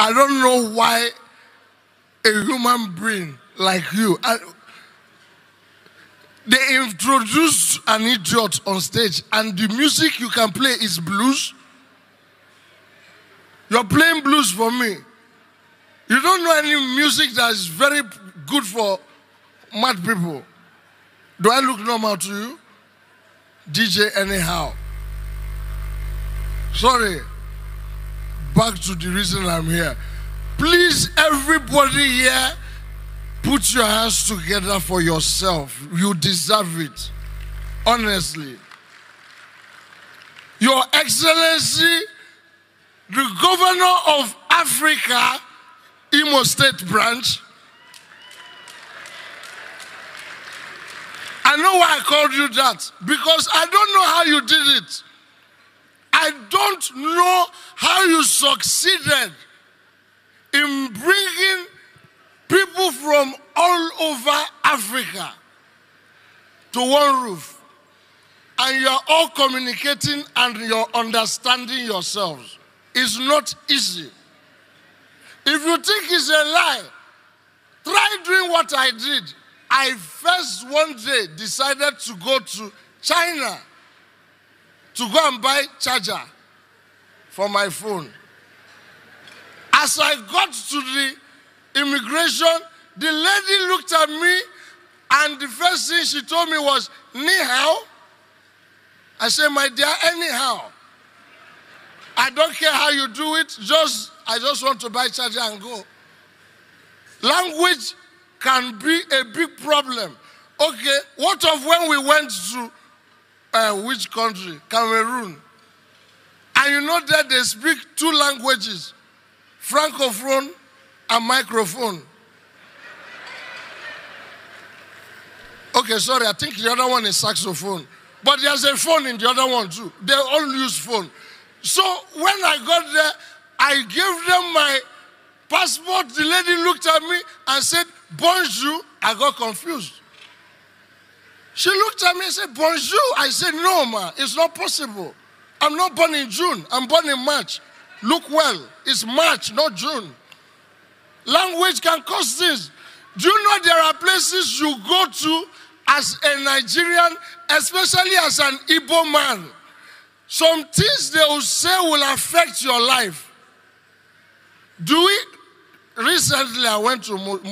I don't know why a human being like you. They introduced an idiot on stage, and the music you can play is blues. You're playing blues for me. You don't know any music that is very good for mad people. Do I look normal to you? DJ anyhow. Sorry. Back to the reason I'm here. Please, everybody here, put your hands together for yourself. You deserve it. Honestly. Your Excellency, the Governor of Africa, Imo State Branch. I know why I called you that. Because I don't know how you did it. I don't know how you succeeded in bringing people from all over Africa to one roof. And you're all communicating and you're understanding yourselves. It's not easy. If you think it's a lie, try doing what I did. I first one day decided to go to China to go and buy charger for my phone. As I got to the immigration, the lady looked at me and the first thing she told me was, "Ni hao?" I said, "My dear, anyhow. I don't care how you do it, I just want to buy charger and go." Language can be a big problem. Okay, what of when we went to which country? Cameroon. And you know that they speak two languages, Francophone and microphone. Okay, sorry, I think the other one is saxophone. But there's a phone in the other one too. They all use phone. So when I got there, I gave them my passport. The lady looked at me and said, "Bonjour." I got confused. She looked at me and said, "Bonjour." I said, "No, ma, it's not possible. I'm not born in June. I'm born in March. Look well, it's March, not June." Language can cause things. Do you know there are places you go to as a Nigerian, especially as an Igbo man? Some things they will say will affect your life. Recently, I went to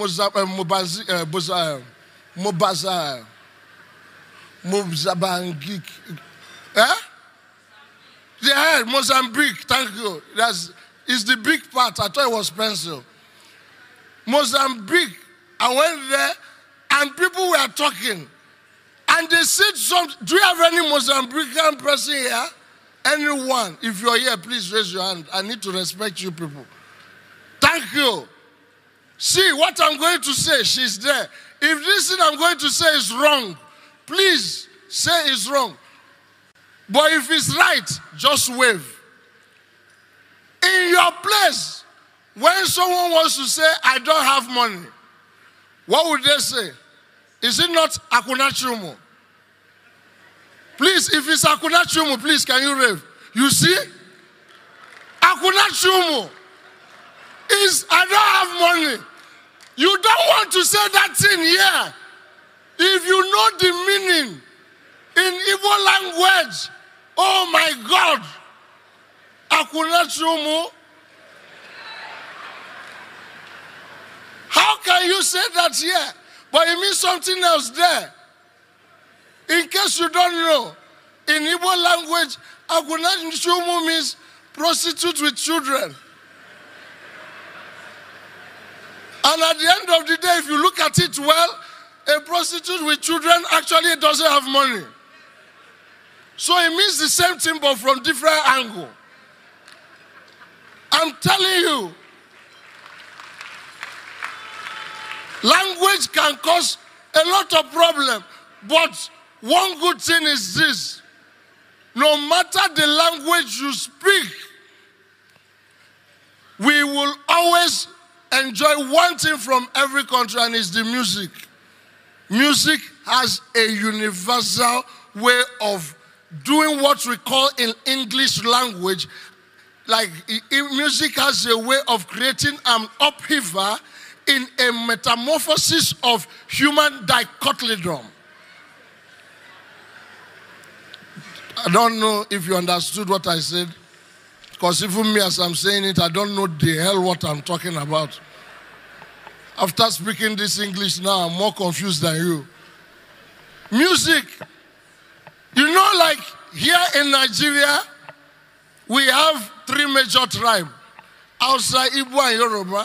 Mozambique. Yeah, Mozambique, thank you. It's the big part. I thought it was pencil. Mozambique, I went there and people were talking. And they said something. Do you have any Mozambican person here? Anyone? If you're here, please raise your hand. I need to respect you people. Thank you. See, what I'm going to say, she's there. If this thing I'm going to say is wrong, please say it's wrong. But if it's right, just wave. In your place, when someone wants to say, "I don't have money," what would they say? Is it not Akunachumu? Please, if it's Akunachumu, please, can you wave? You see? Akunachumu is, "I don't have money." You don't want to say that thing here. If you know the meaning in Igbo language, oh my God, Akunachumu. How can you say that here? But it means something else there. In case you don't know, in Igbo language, Akunachumu means prostitute with children. And at the end of the day, if you look at it well, a prostitute with children actually doesn't have money. So it means the same thing but from different angle. I'm telling you, language can cause a lot of problem. But one good thing is this: no matter the language you speak, we will always enjoy one thing from every country, and it's the music. Music has a universal way of doing what we call in English language like music has a way of creating an upheaval in a metamorphosis of human dicotyledon. I don't know if you understood what I said, because even me as I'm saying it, I don't know the hell what I'm talking about. After speaking this English now, I'm more confused than you. Music. You know, like here in Nigeria, we have 3 major tribes outside Igbo and Yoruba.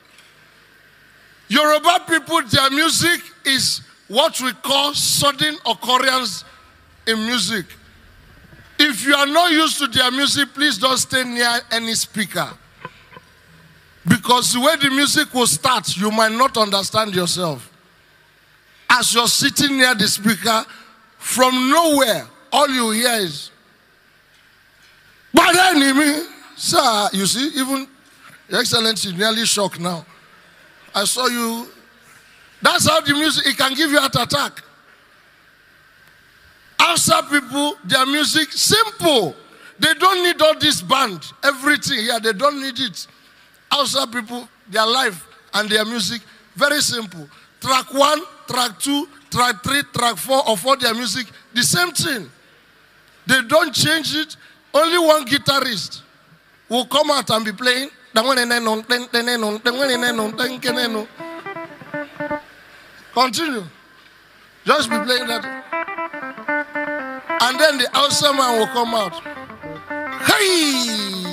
Yoruba people, their music is what we call sudden occurrence in music. If you are not used to their music, please don't stay near any speaker. Because the way the music will start, you might not understand yourself. As you're sitting near the speaker, from nowhere, all you hear is, but enemy, sir, you see, even Your Excellency, nearly shocked now. I saw you. That's how the music, it can give you a heart attack. Outside people, their music, simple. They don't need all this band, everything here, they don't need it. Outside people, their life and their music, very simple. Track 1, track 2, track 3, track 4 of all their music, the same thing. They don't change it. Only one guitarist will come out and be playing. Continue. Just be playing that. And then the outside man will come out. Hey!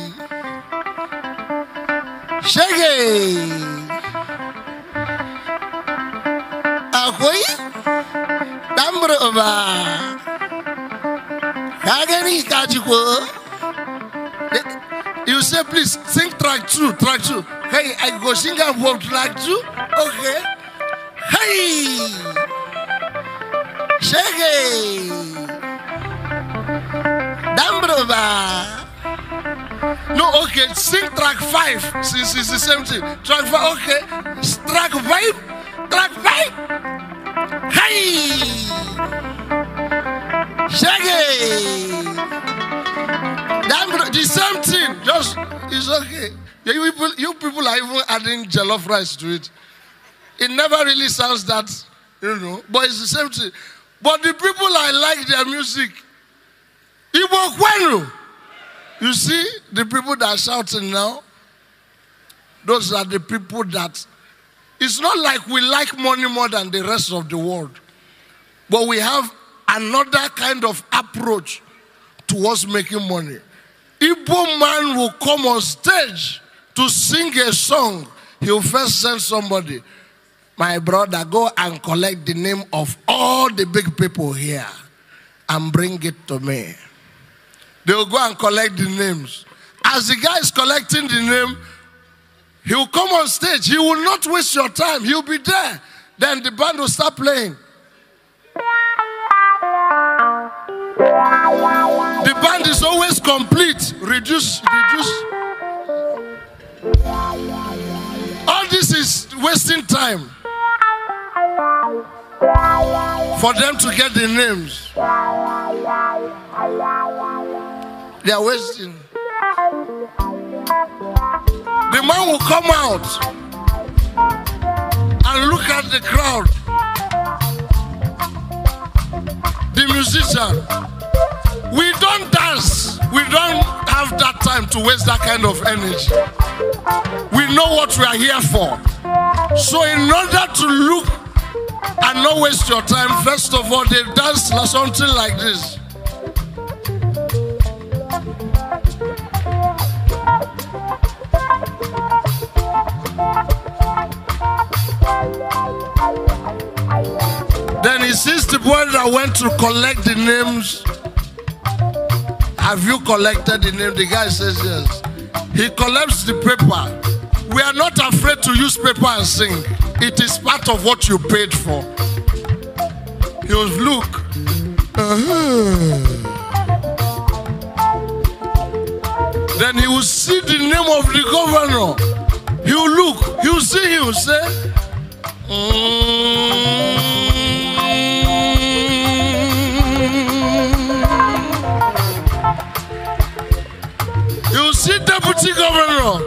Shaggy! Ahoy! Dambrova! Kagani Kajuko! You say, please sing track 2, track 2. Hey, I go sing about track 2. Okay. Hey! Shaggy! Dambrova! No, okay, sing track 5. Since it's the same thing. Track 5, okay. Track 5. Track 5. Hey! Shaggy! The same thing. Just, it's okay. You people are even adding jollof rice to it. It never really sounds that, you know, but it's the same thing. But the people, I like their music. Igbo Kwenu. You see, the people that are shouting now, those are the people that, it's not like we like money more than the rest of the world. But we have another kind of approach towards making money. Igbo man will come on stage to sing a song. He'll first send somebody, my brother, go and collect the name of all the big people here and bring it to me. They will go and collect the names. As the guy is collecting the name, he will come on stage. He will not waste your time. He will be there. Then the band will start playing. The band is always complete. Reduce. All this is wasting time for them to get the names. They are wasting. The man will come out and look at the crowd. The musician. We don't dance. We don't have that time to waste that kind of energy. We know what we are here for. So in order to look and not waste your time, first of all, they dance something like this. Then he sees the boy that went to collect the names. Have you collected the name? The guy says yes. He collects the paper. We are not afraid to use paper and sing. It is part of what you paid for. He will look. Then he will see the name of the governor. He will look. He will see. He will say, see deputy governor.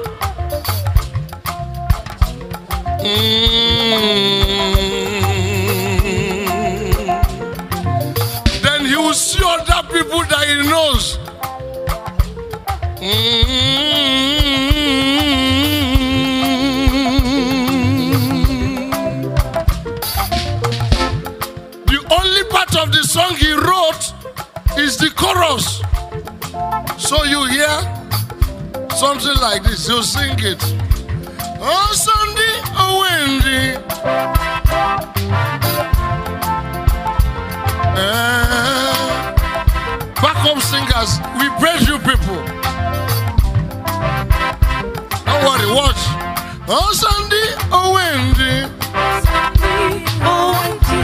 Then he will see other people that he knows. The only part of the song he wrote is the chorus. So you hear something like this, you sing it. Oh Sunday, oh Wendy. Backup singers, we praise you people. Don't worry, watch. Oh Sunday, oh Wendy. Sunday, oh Wendy.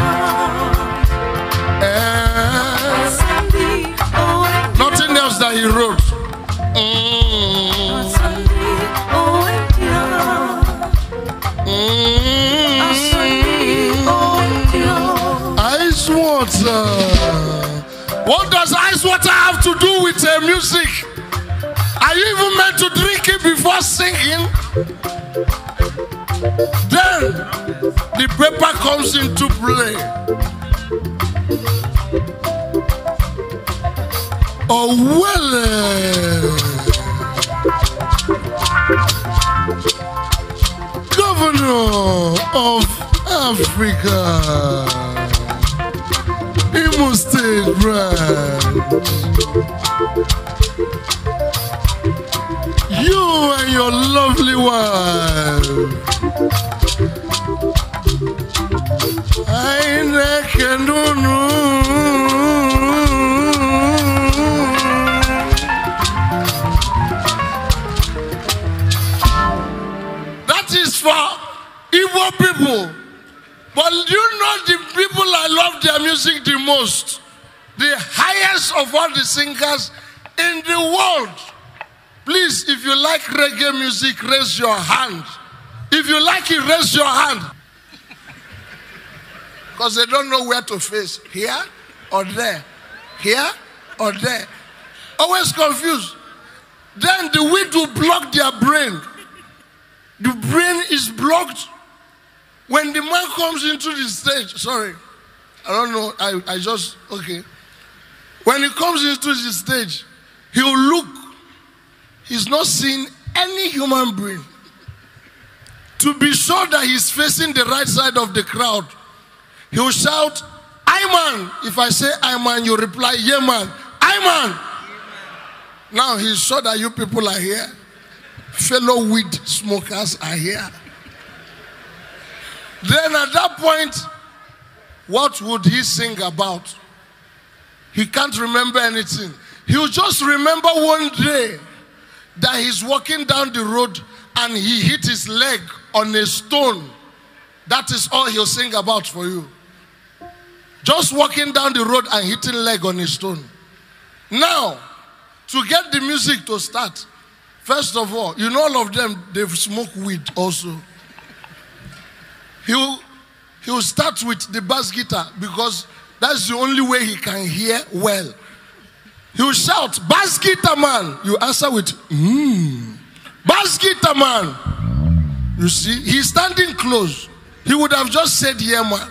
Sunday, oh Wendy. Nothing else that he wrote. Sunday, oh Wendy. Sunday, oh Wendy. Ice water. What does ice water have to do with music? Are you even meant to drink it before singing? Then the paper comes into play. Oh well, Governor of Africa, Imo State branch. You and your lovely wife. I can do no. That is for Igbo people. But you know the people I love their music the most. The highest of all the singers in the world. Please, if you like reggae music, raise your hand. If you like it, raise your hand. Because they don't know where to face. Here or there. Here or there. Always confused. Then the weed will block their brain. The brain is blocked. When the man comes into the stage, sorry, I don't know, I just, okay. When he comes into the stage, he'll look. He's not seeing any human being. To be sure that he's facing the right side of the crowd, he'll shout, "Ayman." If I say Ayman, you reply, "Yeah, man." Ayman. Now he's sure that you people are here. Fellow weed smokers are here. Then at that point, what would he sing about? He can't remember anything. He'll just remember one day that he's walking down the road and he hit his leg on a stone. That is all he'll sing about for you. Just walking down the road and hitting leg on a stone. Now, to get the music to start, first of all, you know all of them, they've smoked weed also. He'll start with the bass guitar because that's the only way he can hear well. He'll shout, "Bass guitar man." You answer with, "Bass guitar man." You see, he's standing close. He would have just said, "Yeah, man."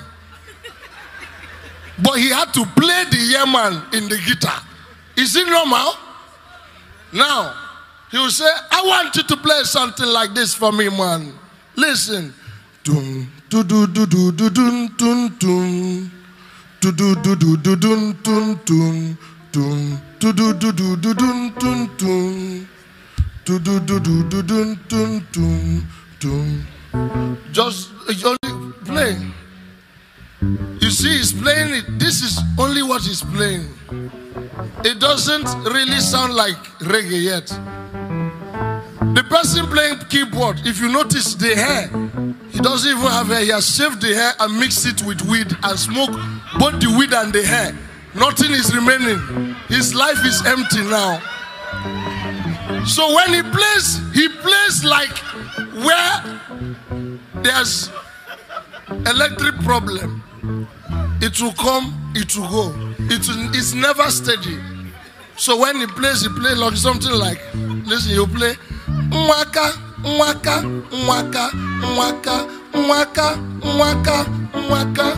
But he had to play the "yeah, man" in the guitar. Is it normal? Now, he will say, "I want you to play something like this for me, man. Listen. Dun, do do do do do dun dun dun. Do do do do do dun dun dun dun. Do do do do do dun dun dun. Do do do do do dun dun dun dun. Just only play. You see, he's playing it. This is only what he's playing. It doesn't really sound like reggae yet. The person playing keyboard, if you notice the hair, he doesn't even have hair. He has shaved the hair and mixed it with weed and smoked both the weed and the hair. Nothing is remaining. His life is empty now. So when he plays like where there's electric problem. It will come, it will go. It's never steady. So when he plays like something like, listen, you play mwaka, mwaka, mwaka, mwaka, mwaka, mwaka, mwaka.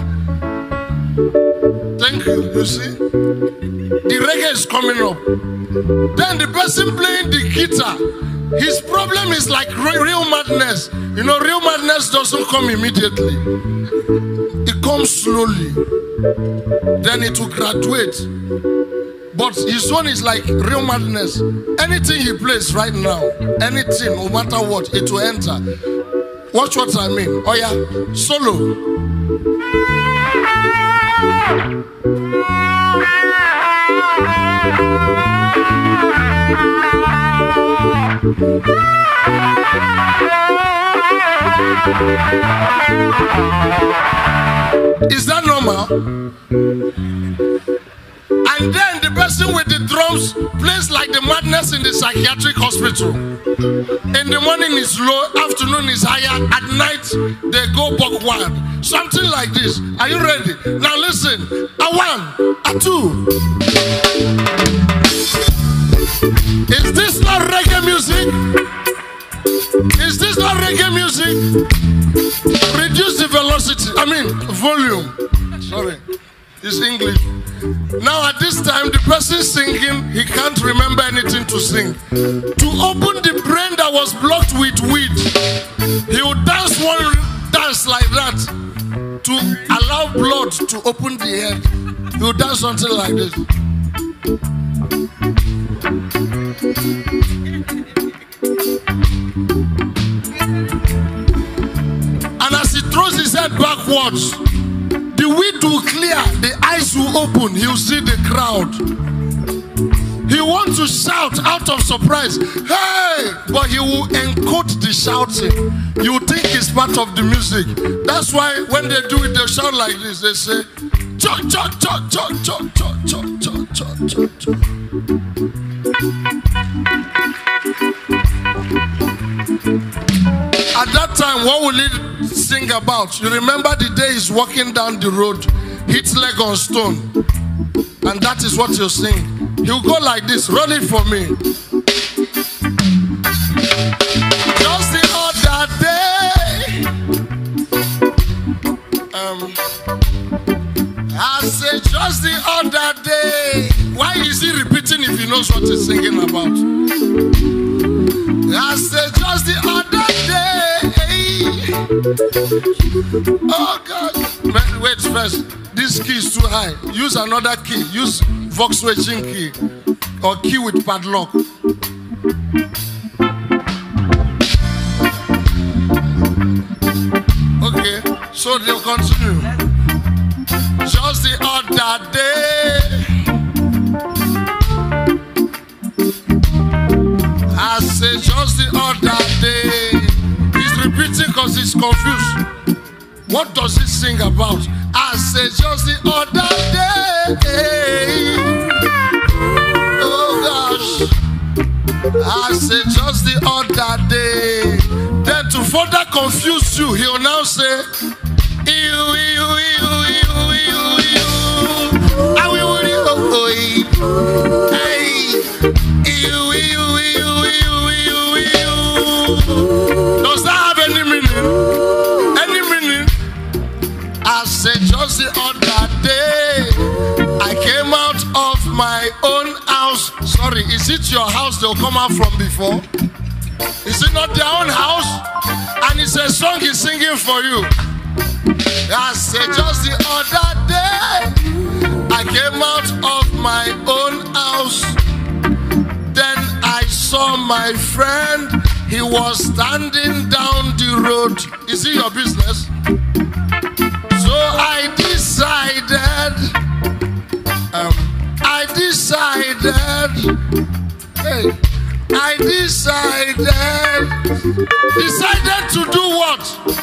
Thank you, you see? The reggae is coming up. Then the person playing the guitar, his problem is like real madness. You know, real madness doesn't come immediately. It comes slowly. Then it will graduate. But his own is like real madness. Anything he plays right now, anything, no matter what, it will enter. Watch what I mean. Oh yeah, solo. Is that normal? And then the person with the drums plays like the madness in the psychiatric hospital. In the morning is low, afternoon is higher, at night they go buck wild. Something like this. Are you ready? Now listen. A one, a two. Is this not reggae music? Is this not reggae music? Reduce the velocity. Volume. Sorry. It's English. Now at this time, the person singing, he can't remember anything to sing. To open the brain that was blocked with weed, he would dance one dance like that to allow blood to open the head. He would dance something like this. And as he throws his head backwards, the weed will clear, the eyes will open, he'll see the crowd. He wants to shout out of surprise, hey! But he will encode the shouting. You think it's part of the music. That's why when they do it, they shout like this. They say, chok, chok, chok, chok, chok, chok, chok, chok, chok, chok, chok. At that time, what will he sing about? You remember the day he's walking down the road, hits leg on stone, and that is what he'll sing. He'll go like this, run it for me. Just the other day, I said just the other day. Why is he repeating if he knows what he's singing about? I said just the other day. Oh God. Wait first. This key is too high. Use another key. Use Volkswagen key. Or key with padlock. Okay. So they'll continue. Just the other day, I say just the other day. He's repeating because he's confused. What does he sing about? I say just the other day. Oh gosh. I say just the other day. Then to further confuse you, he'll now say, does that have any meaning? Any meaning? I said just the other day, I came out of my own house. Sorry, is it your house they'll come out from before? Is it not their own house? And it's a song he's singing for you. I said just the other day, I came out of my own house. Then I saw my friend, he was standing down the road. Is it your business? So I decided, decided to do what?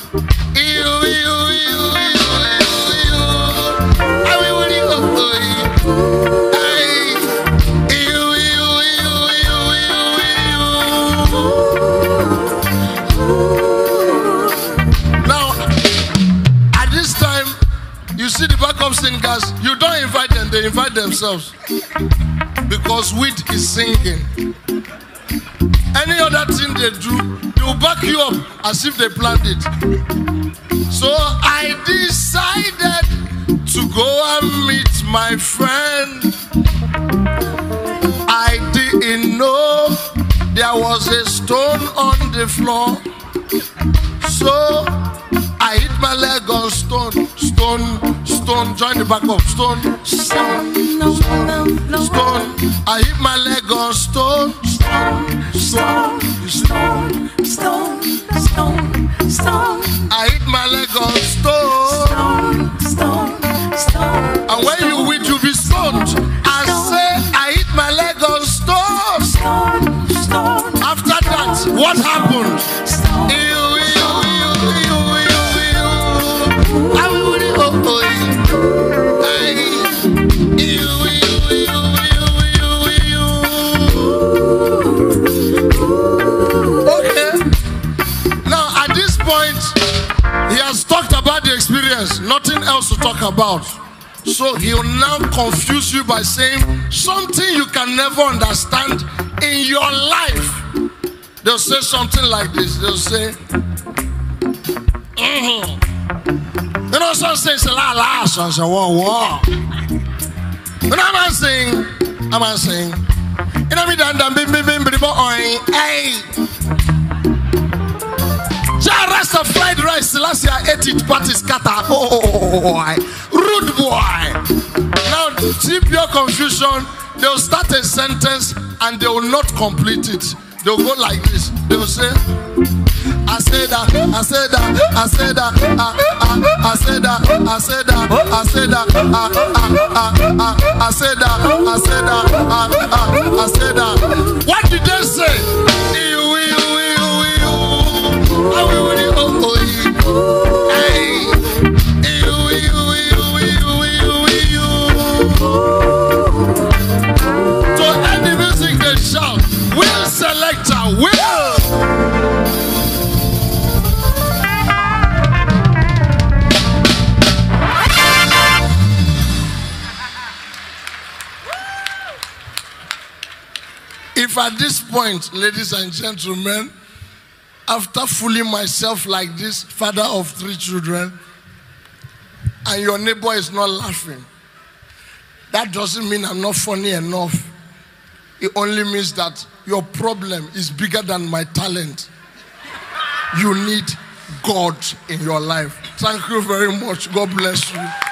Now, at this time, you see the backup singers, you don't invite them, they invite themselves. Because because weed is singing. Any other thing they do, they will back you up as if they planned it. So I decided to go and meet my friend. I didn't know there was a stone on the floor. So I hit my leg on stone, join the back up, stone. I hit my leg on stone. I hit my leg on stone. And when you will, you be stoned. I say I hit my leg on stone. After that, what happened? He has talked about the experience, nothing else to talk about. So he will now confuse you by saying something you can never understand in your life. They'll say something like this. They'll say, You know, some say it's a la, some say whoa. But I'm saying, you know me hey. Rest of fried rice, last year I ate it, but it's scatter. Rude boy. Now, see pure confusion. They'll start a sentence and they will not complete it. They'll go like this. They'll say, I said that, I said that, I said that, I said that, I said that, I said that, I said that, I said that, I said that. What did they say? To any music they shout, Will Selector, Will. If at this point, ladies and gentlemen, after fooling myself like this, father of 3 children, and your neighbor is not laughing, that doesn't mean I'm not funny enough. It only means that your problem is bigger than my talent. You need God in your life. Thank you very much. God bless you.